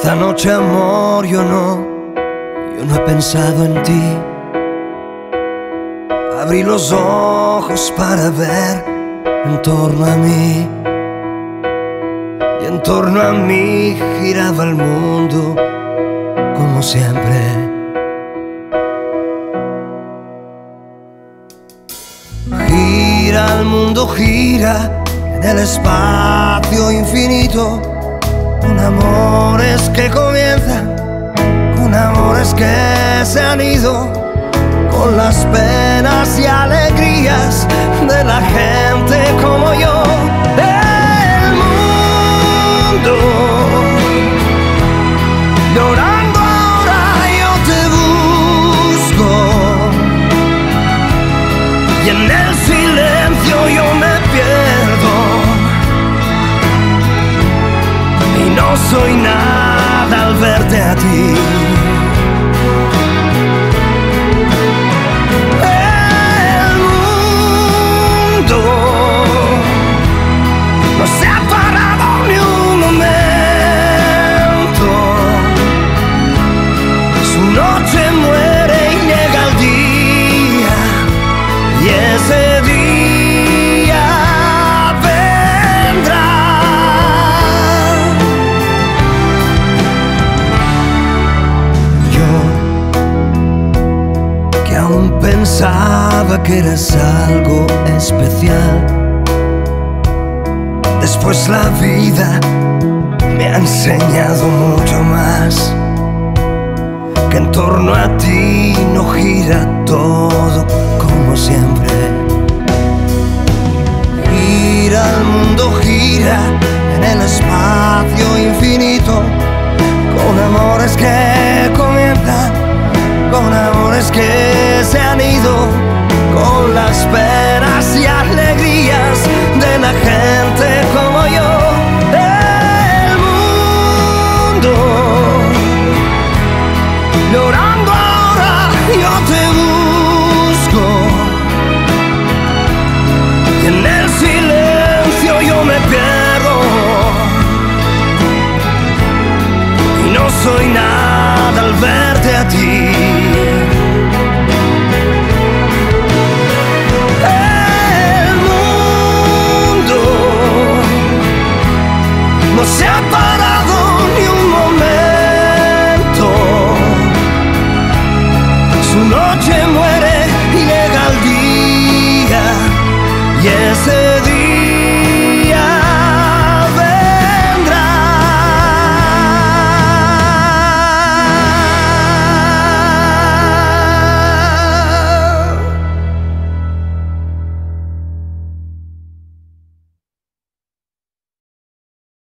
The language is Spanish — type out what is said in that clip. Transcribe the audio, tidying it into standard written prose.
Esta noche, amor, yo no he pensado en ti. Abrí los ojos para ver en torno a mí, y en torno a mí giraba el mundo como siempre. Gira el mundo, gira en el espacio infinito, con amores que comienzan, con amores que se han ido, con las penas y alegrías de la gente como yo. El mundo llorando, ahora yo te busco, y en el silencio yo me pierdo, y no soy nada al verte a ti. Ese día vendrá. Yo, que aún pensaba que eras algo especial, después la vida me ha enseñado mucho más, que en torno a ti no gira todo como siempre. Gira el mundo, gira en el espacio infinito, con amores que comienzan, con amores que se han ido, con las penas y alegrías de la gente como yo. El mundo llorando, ahora yo te busco, y en el silencio yo me pierdo, y no soy nada al verte a ti. El mundo no se ha parado ni un momento, su noche muere.